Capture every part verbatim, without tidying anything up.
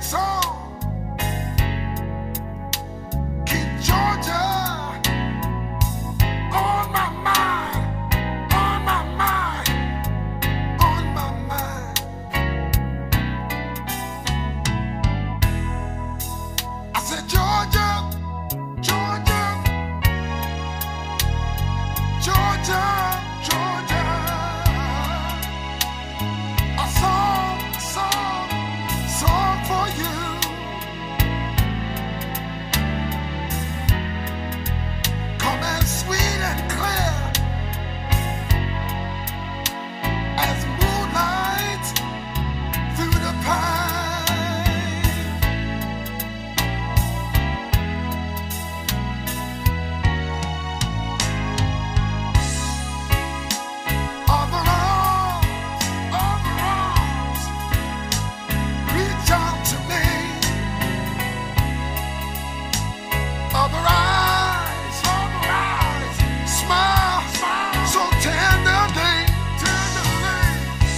song. Keep Georgia on my mind, on my mind, on my mind. I said, Georgia, Georgia, Georgia, Georgia. A song, song, song for you. Coming sweet and clear as moonlight through the pine. Other arms, other arms, reach out to me. Other eyes, other eyes, smile, smile so tenderly, tenderly.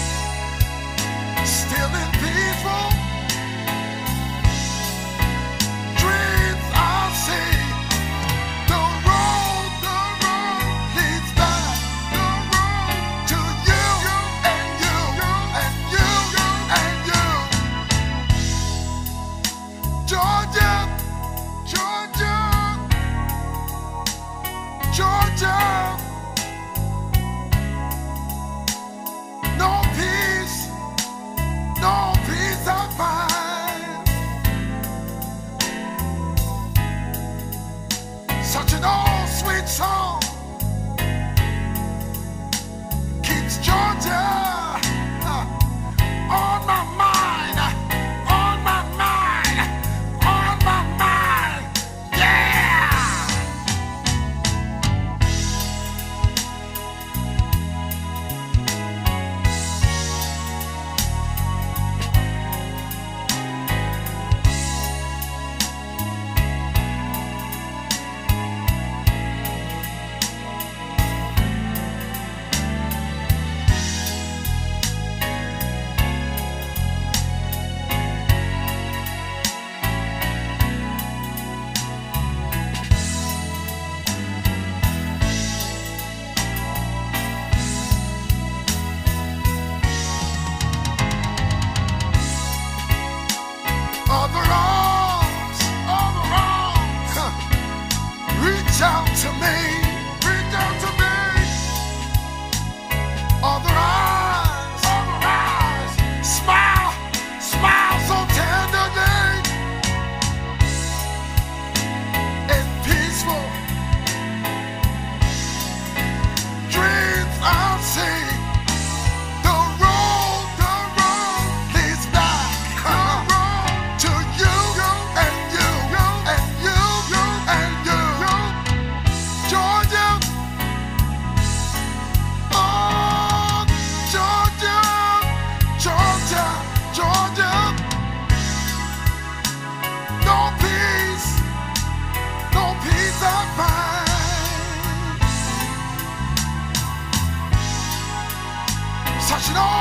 Still in peaceful dreams I see. The road, the road leads back, the road to you and you and you and you. Georgia, Georgia, Georgia. No peace, no peace I find. Such an old sweet song keeps Georgia uh, on my mind, uh, on my mind, on my mind. Yeah! Other arms, other arms, huh, reach out to me, reach out to me. Other eyes, other eyes, smile, smile so tenderly. In peaceful dreams I see. The road, the road leads back, uh, to you and you and you and you. Georgia, oh Georgia, Georgia, Georgia. No peace, no peace I find. Such an old